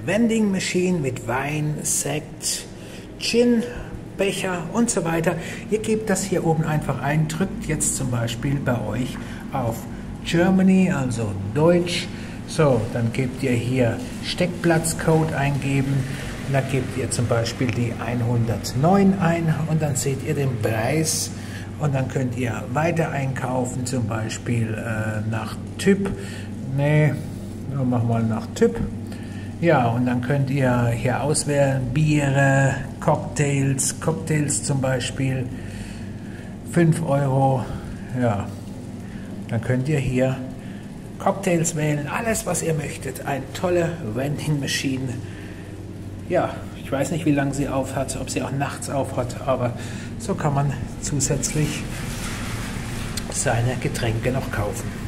Vending Machine mit Wein, Sekt, Gin, Becher und so weiter. Ihr gebt das hier oben einfach ein, drückt jetzt zum Beispiel bei euch auf Germany, also Deutsch. So, dann gebt ihr hier Steckplatzcode eingeben. Und dann gebt ihr zum Beispiel die 109 ein und dann seht ihr den Preis. Und dann könnt ihr weiter einkaufen, zum Beispiel nach Typ. Nee, machen wir mal nach Typ. Ja, und dann könnt ihr hier auswählen, Biere, Cocktails zum Beispiel, 5 Euro. Ja, dann könnt ihr hier Cocktails wählen, alles was ihr möchtet. Eine tolle Vending Machine. Ja, ich weiß nicht, wie lange sie auf hat, ob sie auch nachts auf hat, aber so kann man zusätzlich seine Getränke noch kaufen.